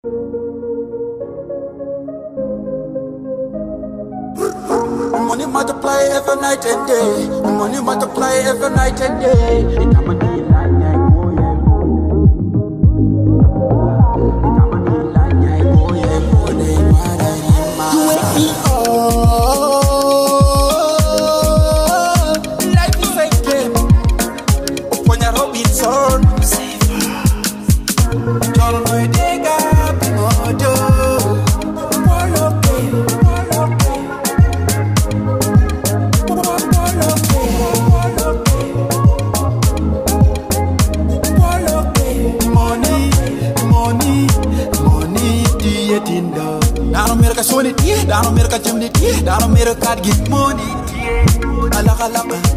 Money multiply every night and day. Money multiply every night and day. It am a deal like I go yeah. It am a deal like I go yeah. You wake me up. Life is a game. Opwonya Robbinson. Don't know they got mojo. Down America, Sony, down America, Jimmy, down America, get money. Alaka,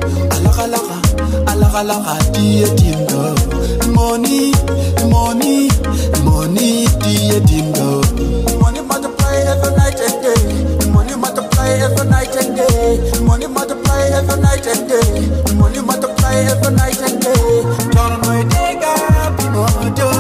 dear Tindo. Money, dear Tindo. Money multiply every night and day. Money multiply every night and day. Money multiply every night and day. Money multiply every night and day. Don't know they got mojo.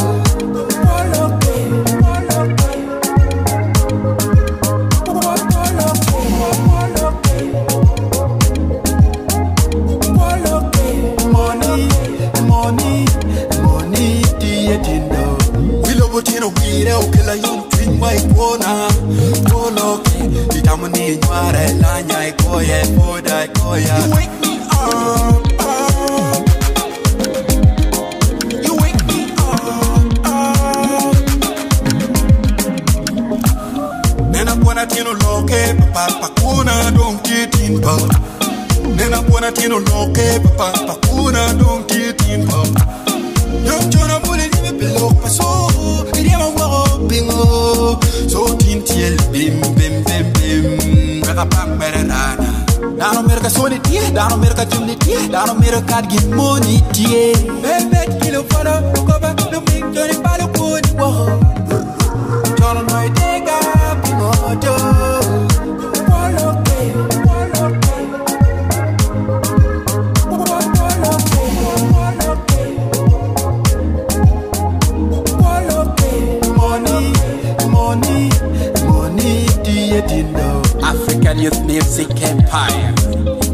Okela yung twin my pona Loke Itamani nyare la nyai koye Foda koya You wake me up You wake me up Nena buona tino Loke Papa kuna don't get in pop Nena buona tino Loke Papa kuna don't get in pop Yung chona muli nime belok paso So tintiel bim bim bim bim Raka pang bererana Down America Sony tie Down America Jimmy tie Down America get money tie Velvet kilo follow Cover no big Johnny Palo Kuni Woho Jono no idega Pimojo African Youth Music Empire.